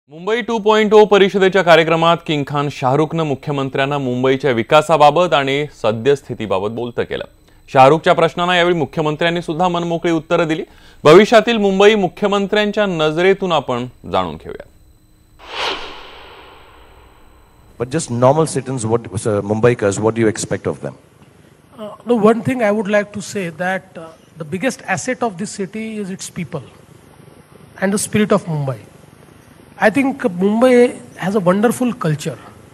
मुंबई 2.0 परिषदेच्या कार्यक्रमात किंग खान शाहरुखनं मुख्यमंत्र्यांना मुंबईच्या विकासाबाबत आणि सद्यस्थितीबाबत बोलतं केलं। शाहरुखच्या प्रश्नांना यावेळी मुख्यमंत्र्यांनी सुद्धा मनमोकळी उत्तरं दिली। भविष्यातील मुंबई मुख्यमंत्र्यांच्या नजरेतून आपण जाणून घेऊया। But just normal citizens, Mumbaikars, what do you expect of them? No, one thing I would like to say that the biggest asset of this city is its people and the spirit of Mumbai. I think Mumbai has a wonderful culture.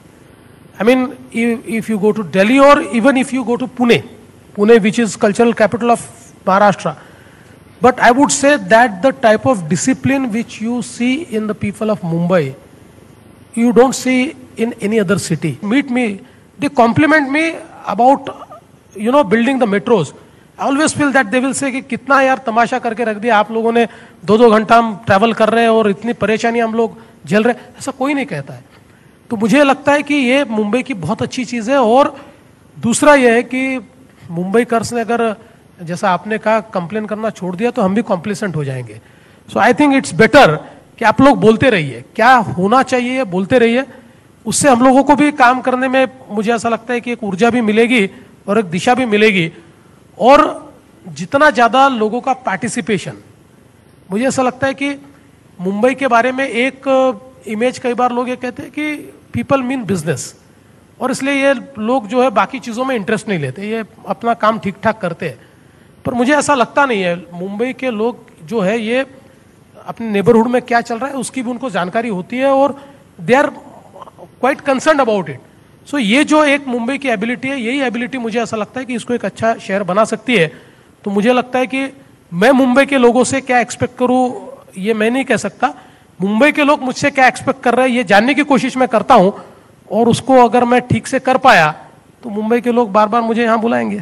I mean, if you go to Delhi or even if you go to Pune, which is cultural capital of Maharashtra, but I would say that the type of discipline which you see in the people of Mumbai, you don't see in any other city. Meet me, they compliment me about, building the metros. I always feel that they will say कि कितना यार तमाशा करके रख दिया आप लोगों ने, 2-2 घंटा हम ट्रैवल कर रहे हैं और इतनी परेशानी हम लोग झेल रहे हैं, ऐसा कोई नहीं कहता है। तो मुझे लगता है कि ये मुंबई की बहुत अच्छी चीज़ है। और दूसरा ये है कि मुंबईकर्स ने अगर जैसा आपने कहा कंप्लेन करना छोड़ दिया तो हम भी कॉम्प्लिसेंट हो जाएंगे। So I think it's better कि आप लोग बोलते रहिए, क्या होना चाहिए बोलते रहिए, उससे हम लोगों को भी काम करने में मुझे ऐसा लगता है कि एक ऊर्जा भी मिलेगी और एक दिशा भी मिलेगी। और जितना ज़्यादा लोगों का पार्टिसिपेशन, मुझे ऐसा लगता है कि मुंबई के बारे में एक इमेज कई बार लोग ये कहते हैं कि पीपल मीन बिजनेस, और इसलिए ये लोग जो है बाकी चीज़ों में इंटरेस्ट नहीं लेते, ये अपना काम ठीक ठाक करते हैं। पर मुझे ऐसा लगता नहीं है। मुंबई के लोग जो है ये अपने नेबरहुड में क्या चल रहा है उसकी भी उनको जानकारी होती है और they are quite concern about it. So ये जो एक मुंबई की एबिलिटी है, यही एबिलिटी मुझे ऐसा लगता है कि इसको एक अच्छा शहर बना सकती है। तो मुझे लगता है कि मैं मुंबई के लोगों से क्या एक्सपेक्ट करूं ये मैं नहीं कह सकता, मुंबई के लोग मुझसे क्या एक्सपेक्ट कर रहे हैं ये जानने की कोशिश मैं करता हूं, और उसको अगर मैं ठीक से कर पाया तो मुंबई के लोग बार बार मुझे यहाँ बुलाएंगे।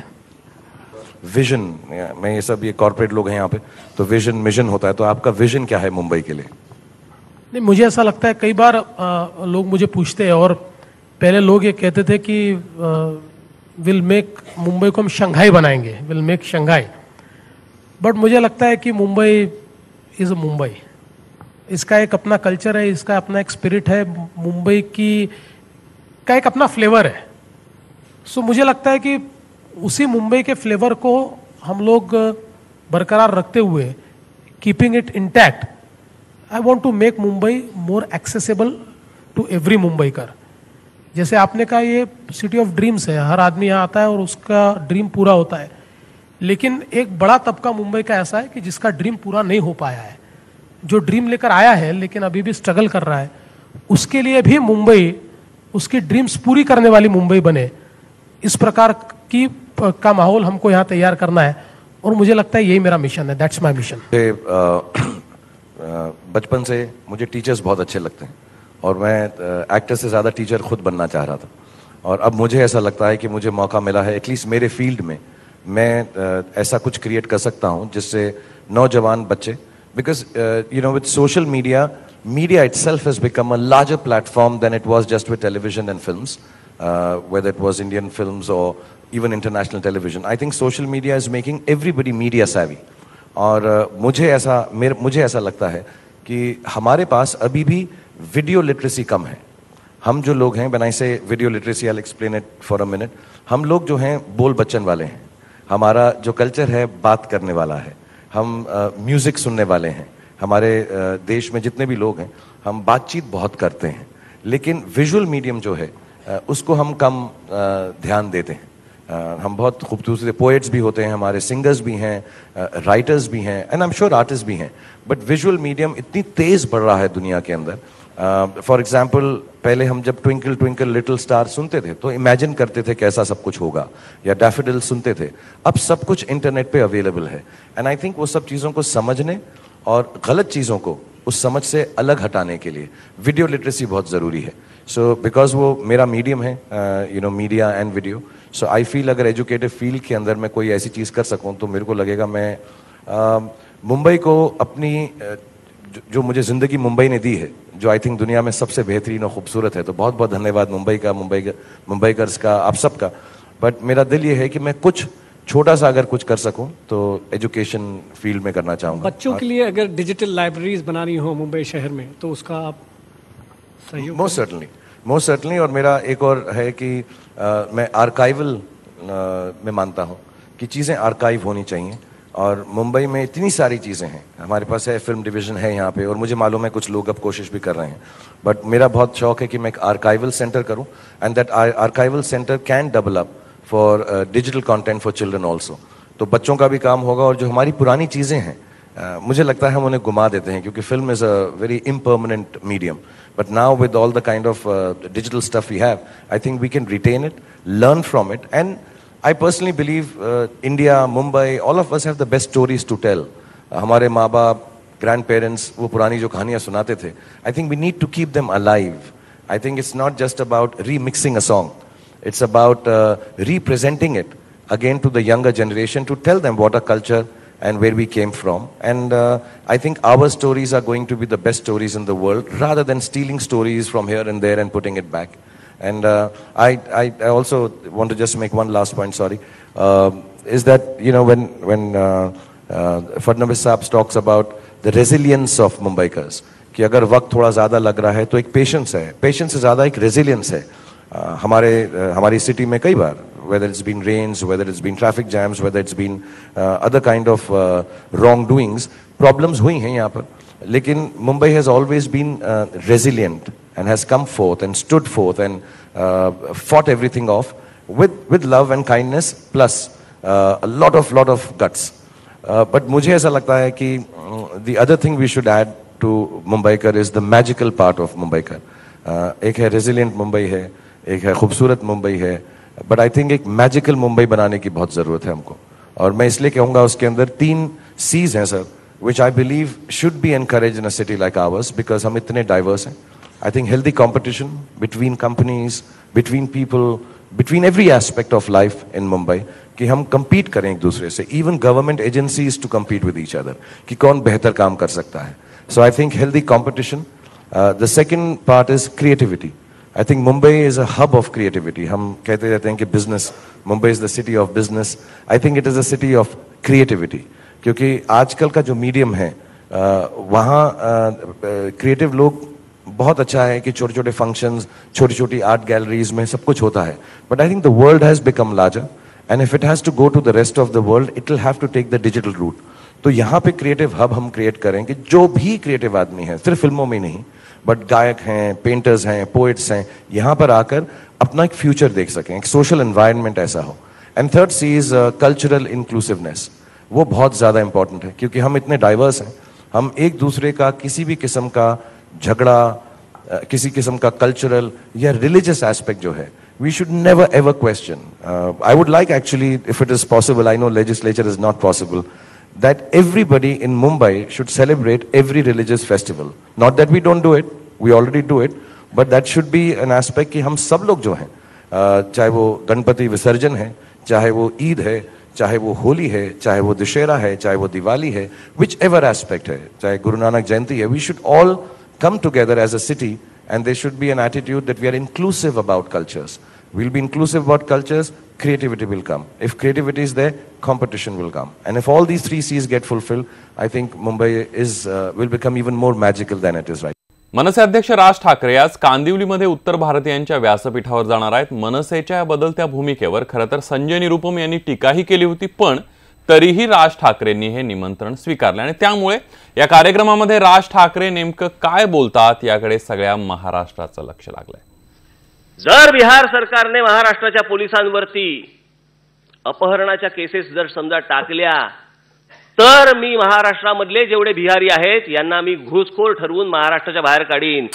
विजन, मैं ये सब ये कॉर्पोरेट लोग हैं यहाँ पे, तो विजन मिशन होता है, तो आपका विजन क्या है मुंबई के लिए? नहीं, मुझे ऐसा लगता है कई बार लोग मुझे पूछते हैं, और पहले लोग ये कहते थे कि विल मेक मुंबई को हम शंघाई बनाएंगे, विल मेक शंघाई। बट मुझे लगता है कि मुंबई इज अ मुंबई, इसका एक अपना कल्चर है, इसका अपना एक स्पिरिट है, मुंबई की का एक अपना फ्लेवर है। सो मुझे लगता है कि उसी मुंबई के फ्लेवर को हम लोग बरकरार रखते हुए, keeping it intact, I want to make Mumbai more accessible to every Mumbaikar. जैसे आपने कहा ये सिटी ऑफ ड्रीम्स है, हर आदमी यहाँ आता है और उसका ड्रीम पूरा होता है, लेकिन एक बड़ा तबका मुंबई का ऐसा है कि जिसका ड्रीम पूरा नहीं हो पाया है, जो ड्रीम लेकर आया है लेकिन अभी भी स्ट्रगल कर रहा है, उसके लिए भी मुंबई उसकी ड्रीम्स पूरी करने वाली मुंबई बने, इस प्रकार की का माहौल हमको यहाँ तैयार करना है। और मुझे लगता है यही मेरा मिशन है, दैट्स माय मिशन। बचपन से मुझे टीचर्स बहुत अच्छे लगते हैं और मैं एक्टर से ज़्यादा टीचर खुद बनना चाह रहा था, और अब मुझे ऐसा लगता है कि मुझे मौका मिला है एटलीस्ट मेरे फील्ड में मैं ऐसा कुछ क्रिएट कर सकता हूँ जिससे नौजवान बच्चे, because with social media itself has become a larger platform than it was just with television and films, whether it was Indian films or even international television. I think social media is making everybody media savvy, और मुझे ऐसा लगता है कि हमारे पास अभी भी video literacy कम है। हम जो लोग हैं, when I say video literacy, I'll explain it for a minute, हम लोग जो हैं बोल बच्चन वाले हैं, हमारा जो कल्चर है बात करने वाला है, हम म्यूज़िक सुनने वाले हैं, हमारे देश में जितने भी लोग हैं हम बातचीत बहुत करते हैं, लेकिन विजुअल मीडियम जो है उसको हम कम ध्यान देते हैं। हम बहुत खूबसूरत पोएट्स भी होते हैं, हमारे सिंगर्स भी हैं, राइटर्स भी हैं, and I am sure artist भी हैं, बट विजुअल मीडियम इतनी तेज़ बढ़ रहा है दुनिया के अंदर। फॉर एग्जाम्पल, पहले हम जब ट्विंकल ट्विंकल लिटिल स्टार सुनते थे तो इमेजिन करते थे कैसा सब कुछ होगा, या डैफोडिल सुनते थे, अब सब कुछ इंटरनेट पे अवेलेबल है। एंड आई थिंक वो सब चीज़ों को समझने और गलत चीज़ों को उस समझ से अलग हटाने के लिए वीडियो लिटरेसी बहुत ज़रूरी है। सो बिकॉज वो मेरा मीडियम है, media and video, so I feel अगर एजुकेटिव फील्ड के अंदर मैं कोई ऐसी चीज़ कर सकूं तो मेरे को लगेगा मैं मुंबई को अपनी जो मुझे ज़िंदगी मुंबई ने दी है, जो आई थिंक दुनिया में सबसे बेहतरीन और खूबसूरत है, तो बहुत बहुत धन्यवाद मुंबईकर्स का, आप सबका। बट मेरा दिल ये है कि मैं कुछ छोटा सा अगर कुछ कर सकूं तो एजुकेशन फील्ड में करना चाहूँगा। बच्चों के लिए अगर डिजिटल लाइब्रेरीज बनानी हो मुंबई शहर में तो उसका आप मोस्ट सर्टनली। और मेरा एक और है कि मैं आर्काइवल में मानता हूँ कि चीज़ें आर्काइव होनी चाहिए, और मुंबई में इतनी सारी चीज़ें हैं, हमारे पास है फिल्म डिवीज़न है यहाँ पे, और मुझे मालूम है कुछ लोग अब कोशिश भी कर रहे हैं, बट मेरा बहुत शौक है कि मैं एक आर्काइवल सेंटर करूँ, and that archival centre can develop for digital content for children also. तो बच्चों का भी काम होगा, और जो हमारी पुरानी चीज़ें हैं मुझे लगता है हम उन्हें गुमा देते हैं, क्योंकि film is a very impermanent medium, but now with all the kind of digital stuff we have, I think we can retain it, learn from it, and I personally believe India, Mumbai, all of us have the best stories to tell. हमारे माँ बाप, grandparents वो पुरानी जो कहानियाँ सुनाते थे, I think we need to keep them alive. I think it's not just about remixing a song. It's about representing it again to the younger generation, to tell them what our culture and where we came from. And I think our stories are going to be the best stories in the world, rather than stealing stories from here and there and putting it back. And I also want to just make one last point, sorry, is that, you know, when Fadnavis Saab talks about the resilience of Mumbaikars, कि अगर वक्त थोड़ा ज़्यादा लग रहा है तो एक पेशेंस है, पेशेंस से ज़्यादा एक रेजिलियंस है। हमारी सिटी में कई बार, whether it's been rains, whether it's been traffic jams, whether it's been other kind of wrongdoings, problems हुई हैं यहाँ पर, लेकिन Mumbai has always been resilient and has come forth and stood forth and fought everything off with love and kindness, plus a lot of guts. But मुझे ऐसा लगता है कि the other thing we should add to Mumbaikar is the magical part of Mumbaikar. एक है resilient Mumbai है, एक है खूबसूरत मुंबई है, but I think एक magical मुंबई बनाने की बहुत ज़रूरत है हमको, और मैं इसलिए कहूँगा उसके अंदर 3 C's हैं sir, which I believe should be encouraged in a city like ours, because हम इतने diverse हैं. I think healthy competition between companies, between people, between every aspect of life in Mumbai, कि हम compete करें एक दूसरे से, even government agencies to compete with each other, कि कौन बेहतर काम कर सकता है. So I think healthy competition. The second part is creativity. I think Mumbai is a hub of creativity. हम कहते रहते हैं कि business, Mumbai is the city of business. I think it is a city of creativity, क्योंकि आजकल का जो medium है वहाँ क्रिएटिव लोग, बहुत अच्छा है कि छोटे छोटे फंक्शंस, छोटी छोटी आर्ट गैलरीज में सब कुछ होता है, but I think the world has become larger, and if it has to go to the rest of the world, it will have to take the digital route. तो यहाँ पे क्रिएटिव हब हम create करें कि जो भी creative आदमी है, सिर्फ फिल्मों में नहीं, बट गायक हैं, पेंटर्स हैं, पोइट्स हैं, यहाँ पर आकर अपना एक फ्यूचर देख सकें, एक सोशल एनवायरनमेंट ऐसा हो. And third C is cultural inclusiveness. वो बहुत ज़्यादा इंपॉर्टेंट है, क्योंकि हम इतने डाइवर्स हैं, हम एक दूसरे का किसी भी किस्म का झगड़ा, किसी किस्म का कल्चरल या रिलीजियस एस्पेक्ट जो है, we should never ever question. I would like, actually, if it is possible, I know legislature is not possible, that everybody in Mumbai should celebrate every religious festival. Not that we don't do it, we already do it, but that should be an aspect कि हम सब लोग जो हैं, चाहे वो गणपति विसर्जन है, चाहे वो ईद है, चाहे वो होली है, चाहे वो दशहरा है, चाहे वो दिवाली है, whichever aspect है, चाहे गुरु नानक जयंती है, we should all come together as a city, and there should be an attitude that we are inclusive about cultures. We'll be inclusive about cultures, creativity will come. If creativity is there, competition will come. And if all these 3 C's get fulfilled, I think Mumbai will become even more magical than it is right. मनसे अध्यक्ष राज ठाकरे आज कांदिवलीमध्ये उत्तर भारतीयांच्या व्यासपीठावर जाणार आहेत. मनसेच्या या बदलत्या भूमिकेवर खरं तर संजय निरुपम यांनी टीकाही केली होती, पण तरीही राज ठाकरेंनी हे निमंत्रण स्वीकारले, आणि त्यामुळे या कार्यक्रमामध्ये राज ठाकरे नेमकं काय बोलतात याकडे सगळ्या महाराष्ट्राचं लक्ष लागलंय. जर बिहार सरकारने महाराष्ट्राच्या पोलिसांवरती अपहरणाच्या केसेस जर समजा टाकल्या, तर मी महाराष्ट्रामधले जेवढे बिहारी आहेत यांना मी घुसखोर ठरवून महाराष्ट्राच्या बाहेर काढीन.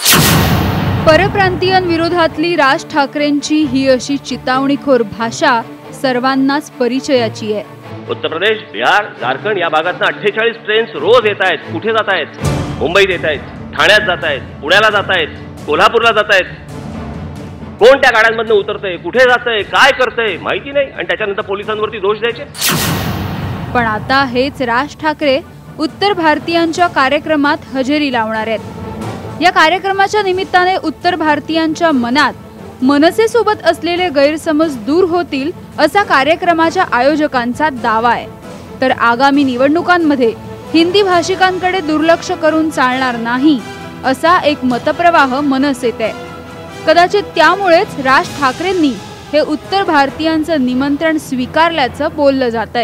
परप्रांतीयांविरोधातली राज ठाकरेंची ही अशी चितावणीखोर भाषा सर्वांनाच परिचयाची आहे. उत्तर प्रदेश, बिहार, झारखंड या भागातून 48 ट्रेन्स रोज येत आहेत. कुठे जात आहेत? मुंबईत येत आहेत, ठाण्यात जात आहेत, पुण्याला जात आहेत, कोल्हापूरला जात आहेत. कोण त्या गाड्यांमधून उतरतंय, कुठे जातंय, काय करतंय माहिती नाही, आणि त्याच्यानंतर पोलिसांवरती दोष द्यायचे. पण आता हेच राज ठाकरे उत्तर भारतीयांच्या कार्यक्रमात हजेरी लावणार आहेत. या कार्यक्रमाच्या निमित्ताने उत्तर भारतीयांच्या मनात मनसेसोबत असलेले गैरसमज दूर होतील असा कार्यक्रमाच्या आयोजकांचा दावा आहे. तर आगामी निवडणुकांमध्ये हिंदी भाषिकांकडे दुर्लक्ष करून चालणार नाही असा एक मतप्रवाह मनसेत आहे. कदाचित त्यामुळेच राज ठाकरेंनी हे उत्तर भारतीयांचं निमंत्रण स्वीकारल्याचं बोललं जातंय.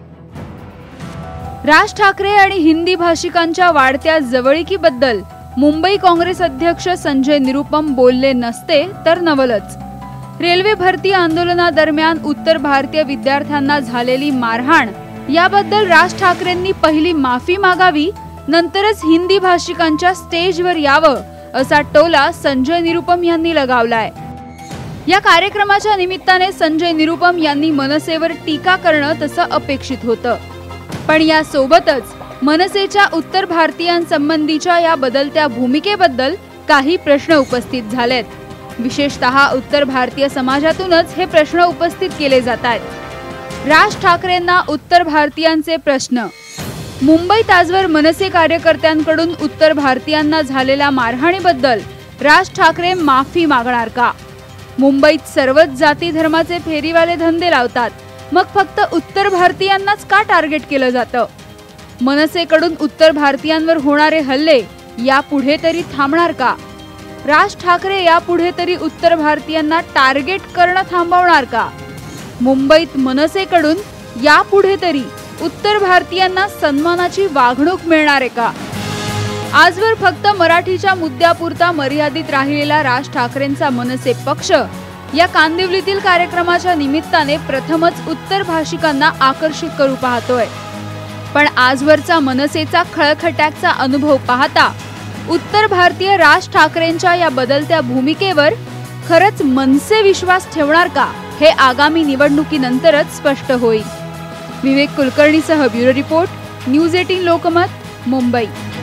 राज ठाकरे आणि हिंदी भाषिकांच्या वाढत्या जवळीकीबद्दल मुंबई काँग्रेस अध्यक्ष संजय निरुपम बोलले नसते तर नवलच. रेल्वे भरती आंदोलनादरम्यान उत्तर भारतीय विद्यार्थ्यांना झालेली मारहाण याबद्दल राज ठाकरेंनी पहिली माफी मागावी, नंतरच हिंदी भाषिकांच्या स्टेजवर यावं असा टोला संजय निरुपम यांनी लगावलाय. या कार्यक्रमाच्या निमित्ताने संजय निरुपम यांनी मनसेवर टीका करणं तसं अपेक्षित होतं. पण या सोबतच मनसेच्या उत्तर भारतीयांसंबंधीच्या या बदलत्या भूमिकेबद्दल काही प्रश्न उपस्थित झालेत. विशेषतः उत्तर भारतीय समाजातूनच हे प्रश्न उपस्थित केले जात आहेत. राज ठाकरेंना उत्तर भारतीयांचे प्रश्न. मुंबईत आजवर मनसे कार्यकर्त्यांकडून उत्तर भारतीयांना झालेल्या मारहाणीबद्दल राज ठाकरे माफी मागणार का? मुंबईत सर्वच जाती धर्माचे फेरीवाले धंदे लावतात, मग फक्त उत्तर भारतीयांनाच का टार्गेट केलं जातं? मनसेकडून उत्तर भारतीयांवर होणारे हल्ले यापुढे तरी थांबणार का? राज ठाकरे यापुढे तरी उत्तर भारतीयांना टार्गेट करणं थांबवणार का? मुंबईत मनसेकडून यापुढे तरी उत्तर भारतीयांना सन्मानाची वागणूक मिळणार आहे का? आजवर फक्त मराठीच्या मुद्द्यापुरता मर्यादित राहिलेला राज ठाकरेंचा मनसे पक्ष या कांदिवलीतील कार्यक्रमाच्या निमित्ताने प्रथमच उत्तर भाषिकांना आकर्षित करू पाहतोय. पण आजवरचा मनसेचा खळखट्याचा अनुभव पाहता उत्तर भारतीय राज ठाकरेंच्या या बदलत्या भूमिकेवर खरंच मनसे विश्वास ठेवणार का, हे आगामी निवडणुकीनंतरच स्पष्ट होईल. विवेक कुलकर्णीसह bureau report, news 18 Lokmat, Mumbai.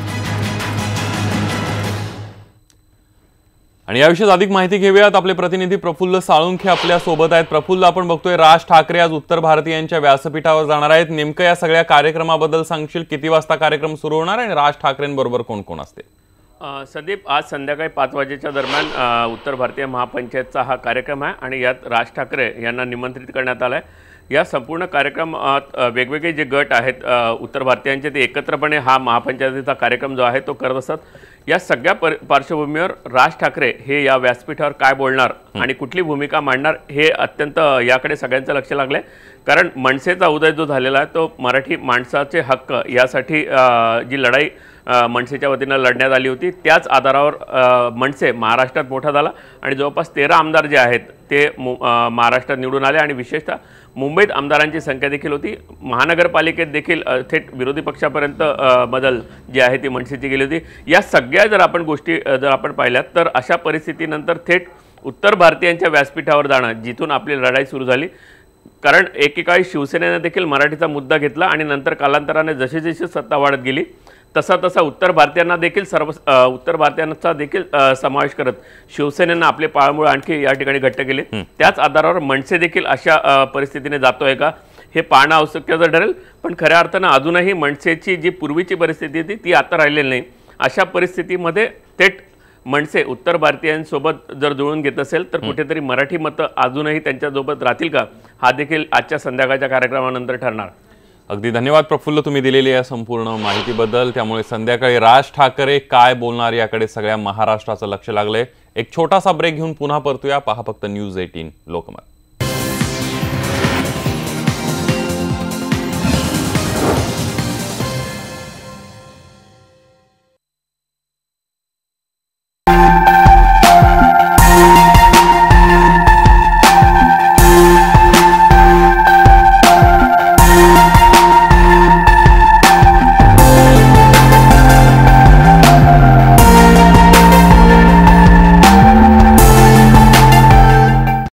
आणि याविषयी अधिक माहिती घेऊयात. आपले प्रतिनिधी प्रफुल्ल साळुंखे आपल्या सोबत आहेत. प्रफुल्ल, आपण बघतोय राज ठाकरे आज उत्तर भारतीयांच्या व्यासपीठावर जाणार आहेत. नेमकं या सगळ्या कार्यक्रमाबद्दल सांगशील? किती वाजता कार्यक्रम सुरू होणार आणि राज ठाकरेंबरोबर कोण कोण असते? संदीप, आज संध्याकाळी 5 वाजेच्या दरम्यान उत्तर भारतीय महापंचायतचा हा कार्यक्रम आहे आणि यात राज ठाकरे यांना निमंत्रित करण्यात आलं आहे. या संपूर्ण कार्यक्रमात वेगवेगळे जे गट आहेत उत्तर भारतीयांचे, ते एकत्रपणे हा महापंचायतीचा कार्यक्रम जो आहे तो करत असतात. या सगळ्या पार्श्वभूमीवर राज ठाकरे हे या व्यासपीठावर काय बोलणार आणि कुठली भूमिका मांडणार हे अत्यंत याकडे सगळ्यांचं लक्ष लागलं आहे. कारण मनसेचा उदय जो झालेला आहे तो मराठी माणसाचे हक्क यासाठी जी लढाई मनसेच्या वतीनं लढण्यात आली होती, त्याच आधारावर मनसे महाराष्ट्रात मोठा झाला आणि जवळपास 13 आमदार जे आहेत ते महाराष्ट्रात निवडून आले आणि विशेषतः मुंबईत आमदारांची संख्या देखील होती. महानगरपालिकेत देखील थेट विरोधी पक्षापर्यंत बदल जी आहे ती मनसेची गेली होती. या सगळ्या जर आपण गोष्टी पाहिल्यात तर अशा परिस्थितीनंतर थेट उत्तर भारतीयांच्या व्यासपीठावर जाणं, जिथून आपली लढाई सुरू झाली. कारण एकेकाळी शिवसेनेने देखील मराठीचा मुद्दा घेतला आणि नंतर कालांतराने जशी जशी सत्ता वाढत गेली तसा तसा उत्तर भारतीयांना देखील उत्तर भारतीयांचा देखील समावेश करत शिवसेनेनं आपले पाळमुळे आणखी या ठिकाणी घट्ट केले. त्याच आधारावर मनसे देखील अशा परिस्थितीने जातोय का हे पाहणं आवश्यकचं ठरेल. पण खऱ्या अर्थानं अजूनही मनसेची जी पूर्वीची परिस्थिती होती ती आता राहिलेली नाही. अशा परिस्थितीमध्ये थेट मनसे उत्तर भारतीयांसोबत जर जुळून घेत असेल तर कुठेतरी मराठी मतं अजूनही त्यांच्यासोबत राहतील का, हा देखील आजच्या संध्याकाळच्या कार्यक्रमानंतर ठरणार. अगदी धन्यवाद प्रफुल्ल, तुम्ही दिलेली या संपूर्ण माहितीबद्दल. त्यामुळे संध्याकाळी राज ठाकरे काय बोलणार याकडे सगळ्या महाराष्ट्राचं लक्ष लागलंय. एक छोटासा ब्रेक घेऊन पुन्हा परतूया. पहा फक्त न्यूज 18 लोकमत.